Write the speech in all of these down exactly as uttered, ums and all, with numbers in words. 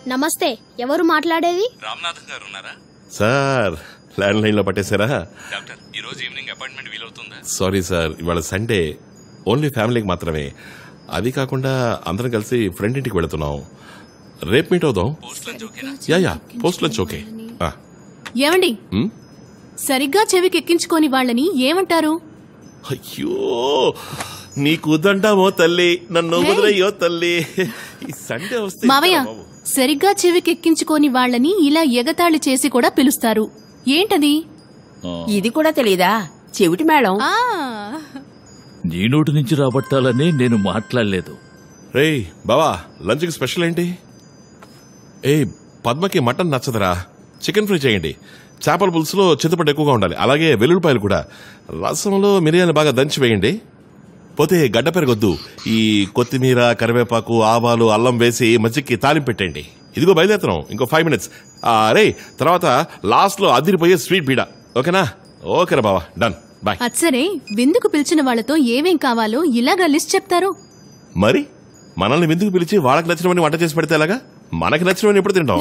నమస్తే, ఎవరు మాట్లాడేది? రామనాథన్ గారు ఉన్నారా? సార్ ల్యాండ్ లైన్ లో పట్టేశారా? డాక్టర్ ఈ రోజు ఈవినింగ్ అపాయింట్మెంట్ వీలవుతుందా? సారీ సార్, ఇవాళ సండే, ఓన్లీ ఫ్యామిలీకి మాత్రమే. అది కాకుండా అందరం కలిసి ఫ్రెండ్ ఇంటికి వెళుతున్నాం. రేపు మీట్ అవుదాం. Yeah yeah post lunch okay. ఏమండి, సరిగ్గా చెవికి ఎక్కించుకోని వాళ్ళని ఏమంటారు? అయ్యో నీకు దండామో తల్లి, నన్ను వదిలేయో తల్లి. ఈ సండే వస్తే మావయ్య, సరిగ్గా చెవికి ఎక్కించుకోని వాళ్ళని ఇలా ఎగతాళి చేసి కూడా పిలుస్తారు. ఏంటది? ఇది కూడా తెలీదా? చెవిటి మేళం. నీ నోటి నుంచి రాబట్టాలని నేను మాట్లాడలేదు. రే బావా, లంచ్కి స్పెషల్ ఏంటి? ఏ పద్మకి మటన్ నచ్చదురా, చికెన్ ఫ్రై చేయండి. చేపల పులుసులో చింతపండు ఎక్కువగా ఉండాలి, అలాగే వెల్లుల్లిపాయలు కూడా. రసంలో మిరియాలు బాగా దంచి వేయండి. పోతే గడ్డ పెరగొద్దు. ఈ కొత్తిమీర, కరివేపాకు, ఆవాలు, అల్లం వేసి మజ్జికి తాలింపు పెట్టండి. ఇదిగో బయలుదేరుతున్నాం, ఇంకో ఫైవ్ మినిట్స్. రే తర్వాత లాస్ట్ లో అదిరిపోయే స్వీట్ బీడా. ఓకేనా? ఓకేరా బావా, డన్, బాయ్. అచ్చరే, విందుకు పిలిచిన వాళ్లతో ఏమేం కావాలో ఇలాగా లిస్ట్ చెప్తారు. మరి మనల్ని విందుకు పిలిచి వాళ్ళకి నచ్చినవని వంట చేసి పెడితే ఎలాగా? మనకి నచ్చినవని ఎప్పుడు తింటాం?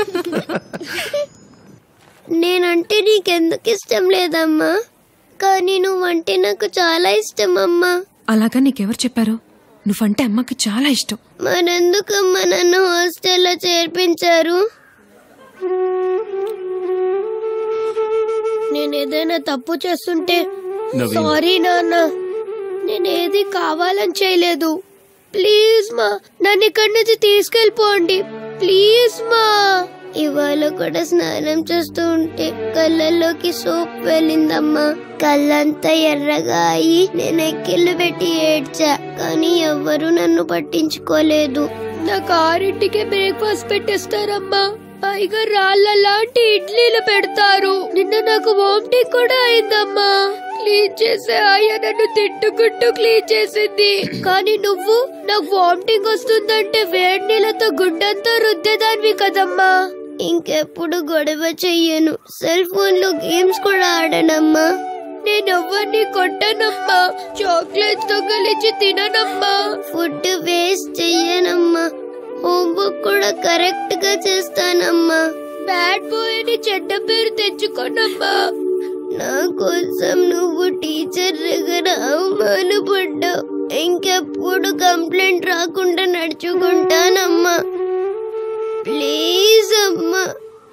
నేనంటే నీకెందుకు ఇష్టం లేదమ్మా, కానీ నువ్వంటే నాకు చాలా ఇష్టం అమ్మా. అలాగా నీకెవరు చెప్పారు? నువ్వంటే అమ్మకి చాలా ఇష్టం. మరెందుకమ్మా నన్ను హాస్టల్లో చేర్పించారు? నేనేదైనా తప్పు చేస్తుంటే సారీ నాన్న, నేనేది కావాలని చేయలేదు. ప్లీజ్ మా, నన్ను ఇక్కడి నుంచి తీసుకెళ్ళిపోండి ప్లీజ్ మా. ఇవాళ కూడా స్నానం చేస్తూ ఉంటే కళ్ళల్లోకి సోప్ వెళ్ళిందమ్మా. కళ్ళంతా ఎర్రగా అయ్యి నేను ఎక్కిళ్ళు పెట్టి ఏడ్చా, కానీ ఎవ్వరూ నన్ను పట్టించుకోలేదు. నాకు ఆరింటికే బ్రేక్ఫాస్ట్ పెట్టేస్తారమ్మా, పైగా రాళ్ళ లాంటి ఇడ్లీలు పెడతారు. నిన్న నాకు వామిటింగ్ కూడా అయిందమ్మా. క్లీన్ చేసే ఆయా నన్ను తిట్టుకుంటూ క్లీన్ చేసింది, కానీ నువ్వు నాకు వామిటింగ్ వస్తుందంటే వేడి నీళ్ళతో గుడ్డంతా రుద్దేదానివి కదమ్మా. ఇంకెప్పుడు గొడవ చెయ్యను, సెల్ ఫోన్ లో గేమ్స్ కూడా ఆడనమ్మా. నేనెవ్వరిని కొట్టనమ్మా, చాక్లెట్స్ దొంగలించి తిననమ్మా, ఫుడ్ వేస్ట్ చెయ్యనమ్మా, హోంవర్క్ కూడా కరెక్ట్ గా చేస్తానమ్మా. బ్యాడ్ బాయ్ అని చెడ్డ పేరు తెచ్చుకోనమ్మా. నా కోసం నువ్వు టీచర్ దగ్గర అవమానపడ్డావు, ఇంకెప్పుడు కంప్లైంట్ రాకుండా నడుచుకుంటానమ్మా. ప్లీజ్ అమ్మా,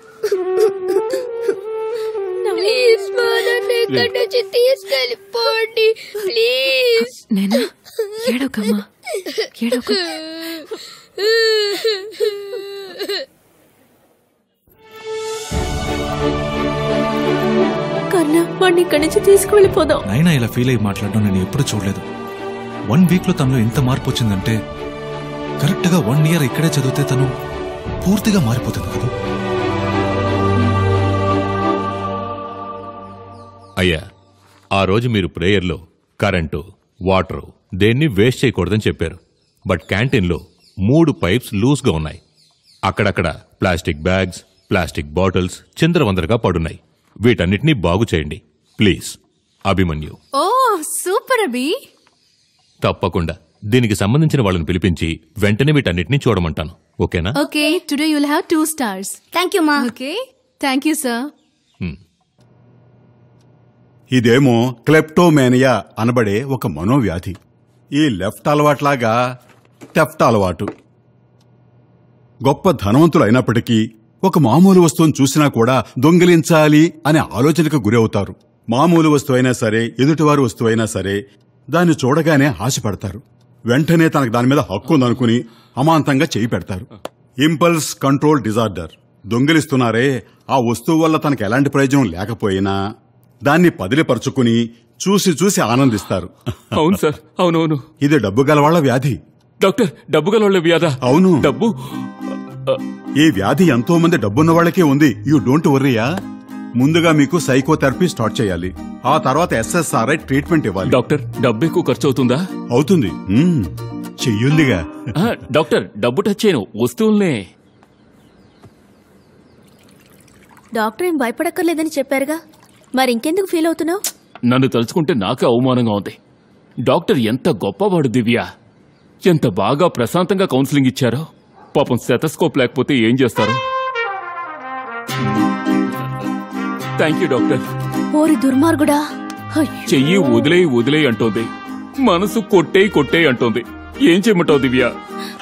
ప్లీజ్ మా, నన్ను ఇక్కడి నుంచి తీసుకెళ్ళిపోండి ప్లీజ్. నేనా? ఏడవకమ్మా, ఏడవక. కన్నా, వాడిని ఇక్కడి నుంచి తీసుకువెళ్ళిపోదాం. నైనా ఇలా ఫీల్ అయ్యి మాట్లాడడం నేను ఎప్పుడు చూడలేదు. వన్ వీక్ లో తనలో ఎంత మార్పు వచ్చిందంటే, కరెక్ట్ గా వన్ ఇయర్ ఇక్కడే చదివితే తను పూర్తిగా మారిపోతుంది కదా. అయ్యా, ఆ రోజు మీరు ప్రేయర్లో కరెంటు, వాటరు దేన్ని వేస్ట్ చేయకూడదని చెప్పారు. బట్ క్యాంటీన్లో మూడు పైప్స్ లూజ్గా ఉన్నాయి. అక్కడక్కడ ప్లాస్టిక్ బ్యాగ్స్, ప్లాస్టిక్ బాటిల్స్ చిందరవందరగా పడున్నాయి. వీటన్నిటినీ బాగు చేయండి ప్లీజ్. అభిమన్యు. ఓ సూపర్ అభి. తప్పకుండా దీనికి సంబంధించిన వాళ్ళని పిలిపించి వెంటనే వీటన్నిటినీ చూడమంటాను. ఓకేనా? Okay, today you will have two stars. Thank you మా. Okay, thank you sir. ఇదేమో క్లెప్టోమేనియా అనబడే ఒక మనోవ్యాధి. ఈ లెఫ్ట్ అలవాట్లాగా టెఫ్ట్ అలవాటు. గొప్ప ధనవంతులు అయినప్పటికీ ఒక మామూలు వస్తువును చూసినా కూడా దొంగిలించాలి అనే ఆలోచనకు గురి అవుతారు. మామూలు వస్తువైనా సరే, ఎదుటివారి వస్తువైనా సరే, దాన్ని చూడగానే ఆశపడతారు. వెంటనే తనకు దాని మీద హక్కు ఉందనుకుని అమాంతంగా చేయి పెడతారు. Impulse control disorder. దొంగిలిస్తున్నారే, ఆ వస్తువు వల్ల తనకు ఎలాంటి ప్రయోజనం లేకపోయినా దాన్ని పదిలిపరుచుకుని చూసి చూసి ఆనందిస్తారు. అవును సార్, అవునవును. ఇది డబ్బు గలవాళ్ల వ్యాధి. డాక్టర్, డబ్బు గలవాళ్ల వ్యాధా? అవును. డబ్బు ఈ వ్యాధి ఎంతో మంది డబ్బున్న వాళ్ళకే ఉంది. యూ డోంట్ వర్రీయా. ముందుగా మీకు సైకోథెరపీ స్టార్ట్ చేయాలి, ఆ తర్వాత ఎస్ఎస్ఆర్ఐ ట్రీట్మెంట్ ఇవ్వాలి. డాక్టర్, డబ్బు ఎక్కువ ఖర్చు అవుతుందా? అవుతుంది. చెయ్యుందిగా. డాక్టర్, డబ్బు టచ్ చేయను, వస్తువుల్నే. డాక్టర్ ఏం భయపడక్కర్లేదని చెప్పారుగా, మరి ఇంకెందుకు ఫీల్ అవుతున్నావు? నన్ను తలుచుకుంటే నాకే అవమానంగా ఉంది. డాక్టర్ ఎంత గొప్పవాడు దివ్య, ఎంత బాగా ప్రశాంతంగా కౌన్సిలింగ్ ఇచ్చారో. పాపం సెటస్కోప్ లేకపోతే ఏం చేస్తారు? Thank you doctor. ఓరి దుర్మార్గుడా, చెయ్యి వదిలేయి వదిలేయి అంటోంది, మనసు కొట్టేయి కొట్టేయి అంటోంది. ఏం చేయమంటావు దివ్య?